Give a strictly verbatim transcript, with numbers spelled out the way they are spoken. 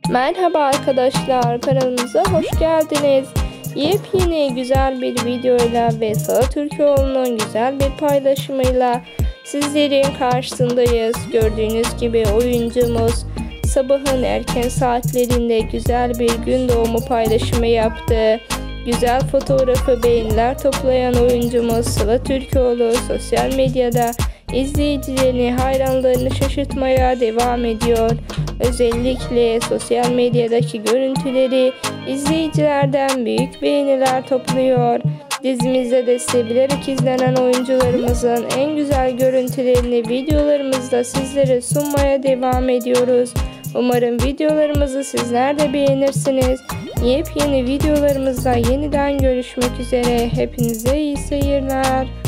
Merhaba arkadaşlar, kanalımıza hoş geldiniz. Yepyeni güzel bir videoyla ve Sıla Türkoğlu'nun güzel bir paylaşımıyla sizlerin karşısındayız. Gördüğünüz gibi oyuncumuz sabahın erken saatlerinde güzel bir gün doğumu paylaşımı yaptı. Güzel fotoğrafı beğeniler toplayan oyuncumuz Sıla Türkoğlu sosyal medyada izleyicilerini, hayranlarını şaşırtmaya devam ediyor. Özellikle sosyal medyadaki görüntüleri izleyicilerden büyük beğeniler topluyor. Dizimizde de sevilerek izlenen oyuncularımızın en güzel görüntülerini videolarımızda sizlere sunmaya devam ediyoruz. Umarım videolarımızı sizler de beğenirsiniz. Yepyeni videolarımızda yeniden görüşmek üzere. Hepinize iyi seyirler.